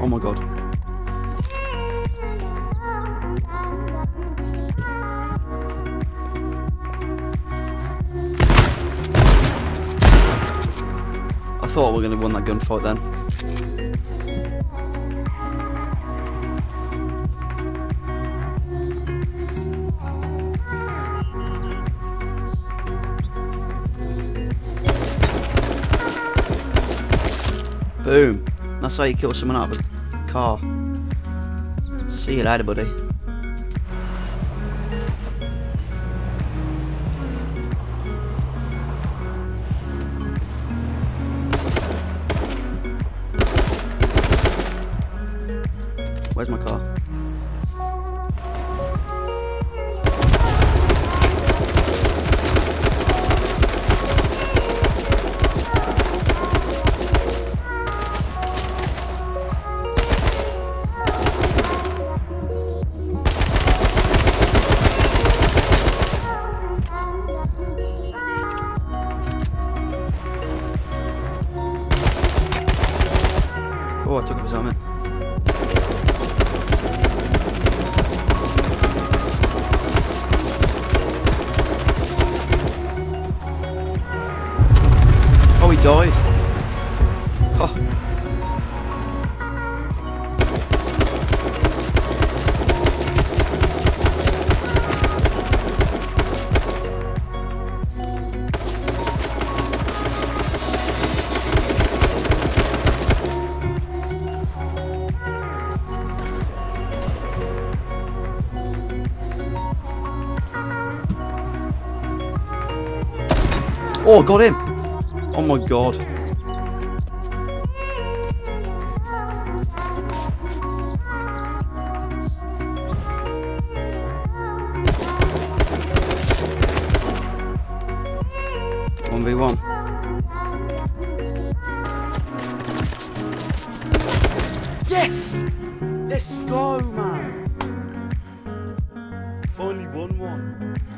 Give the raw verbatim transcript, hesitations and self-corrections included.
Oh my god. I thought we were going to win that gunfight then. Boom. That's how you kill someone out of a car. See you later, buddy. Where's my car? Oh, I took up his helmet. Oh, he died. Oh. Oh, got him! Oh my god. one v one. Yes! Let's go, man! Finally won one.